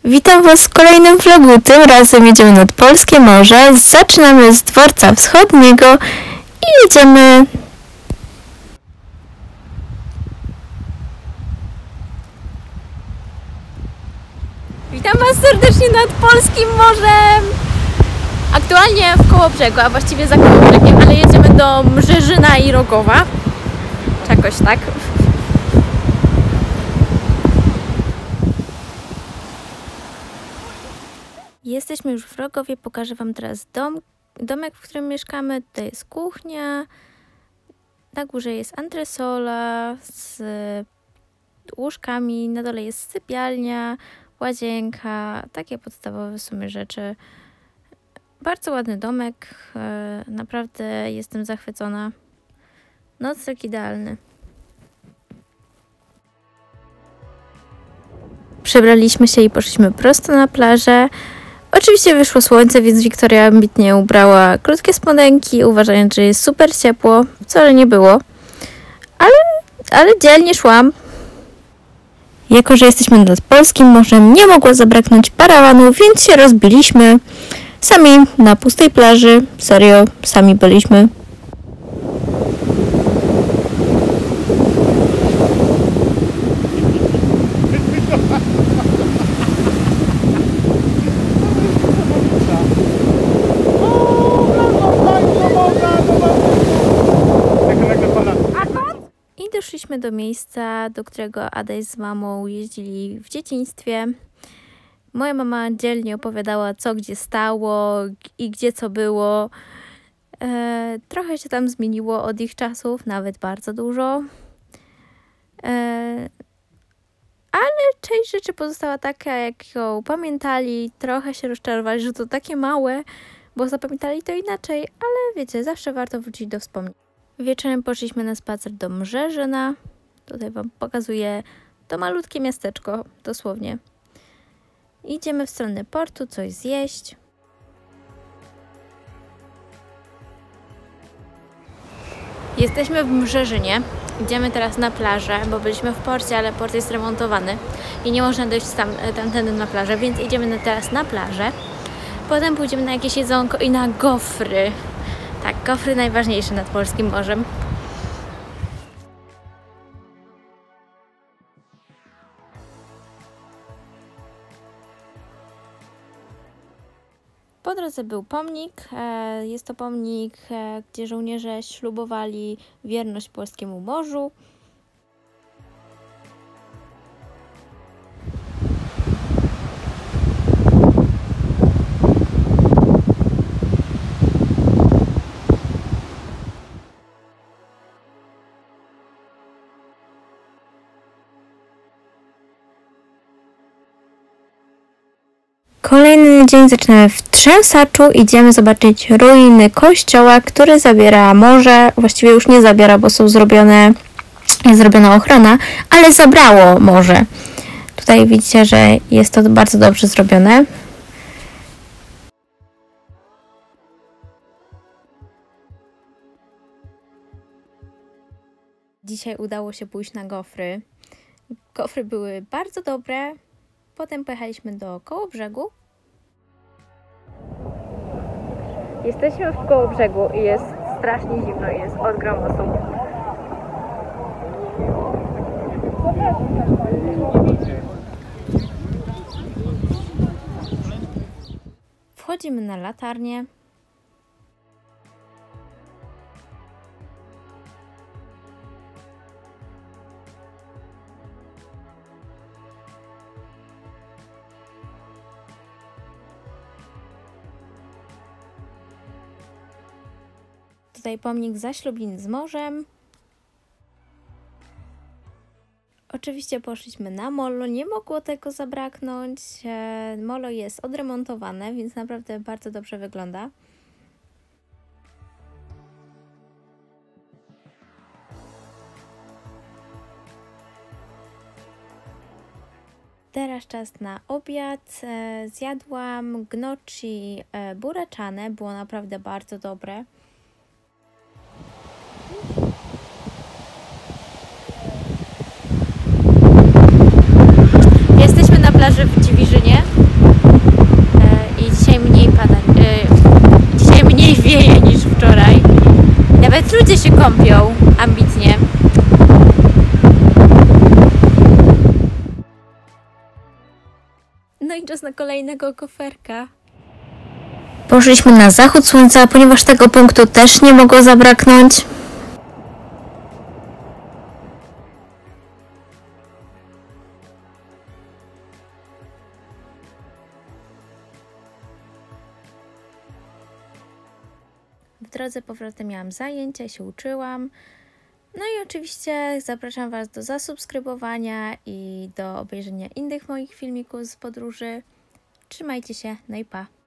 Witam Was w kolejnym vlogu. Tym razem jedziemy nad Polskie Morze. Zaczynamy z dworca wschodniego i jedziemy. Witam Was serdecznie nad Polskim Morzem. Aktualnie w Kołobrzegu, a właściwie za Kołobrzegiem, ale jedziemy do Mrzeżyna i Rogowa. Czy jakoś tak. Jesteśmy już w Rogowie, pokażę Wam teraz domek, w którym mieszkamy. Tutaj jest kuchnia, na górze jest antresola z łóżkami, na dole jest sypialnia, łazienka, takie podstawowe w sumie rzeczy. Bardzo ładny domek, naprawdę jestem zachwycona. Nocleg idealny. Przebraliśmy się i poszliśmy prosto na plażę. Oczywiście wyszło słońce, więc Wiktoria ambitnie ubrała krótkie spodenki, uważając, że jest super ciepło. Wcale nie było. Ale dzielnie szłam. Jako że jesteśmy nad Polskim Morzem, nie mogło zabraknąć parawanu, więc się rozbiliśmy. Sami na pustej plaży. Serio, sami byliśmy. Doszliśmy do miejsca, do którego Adaś z mamą jeździli w dzieciństwie. Moja mama dzielnie opowiadała, co gdzie stało i gdzie co było. Trochę się tam zmieniło od ich czasów, nawet bardzo dużo. Ale część rzeczy pozostała taka, jak ją pamiętali. Trochę się rozczarowali, że to takie małe, bo zapamiętali to inaczej, ale wiecie, zawsze warto wrócić do wspomnień. Wieczorem poszliśmy na spacer do Mrzeżyna. Tutaj Wam pokazuję to malutkie miasteczko, dosłownie. Idziemy w stronę portu, coś zjeść. Jesteśmy w Mrzeżynie. Idziemy teraz na plażę, bo byliśmy w porcie, ale port jest remontowany i nie można dojść tamtędy na plażę, więc idziemy teraz na plażę. Potem pójdziemy na jakieś jedzonko i na gofry. Tak, gofry najważniejsze nad Polskim Morzem. Po drodze był pomnik. Jest to pomnik, gdzie żołnierze ślubowali wierność Polskiemu Morzu. Kolejny dzień zaczynamy w Trzęsaczu. Idziemy zobaczyć ruiny kościoła, który zabiera morze. Właściwie już nie zabiera, bo jest zrobiona ochrona, ale zabrało morze. Tutaj widzicie, że jest to bardzo dobrze zrobione. Dzisiaj udało się pójść na gofry. Gofry były bardzo dobre. Potem pojechaliśmy do Kołobrzegu. Jesteśmy w Kołobrzegu i jest strasznie zimno, jest od gromosu. Wchodzimy na latarnię. Tutaj pomnik zaślubin z morzem. Oczywiście poszliśmy na molo, nie mogło tego zabraknąć. Molo jest odremontowane, więc naprawdę bardzo dobrze wygląda. Teraz czas na obiad. Zjadłam gnocchi buraczane, było naprawdę bardzo dobre. plaży w Dziwiżynie. No i czas na kolejnego koferka. Poszliśmy na zachód słońca, ponieważ tego punktu też nie mogło zabraknąć. W drodze powrotem miałam zajęcia, się uczyłam. No i oczywiście zapraszam Was do zasubskrybowania i do obejrzenia innych moich filmików z podróży. Trzymajcie się, no i pa!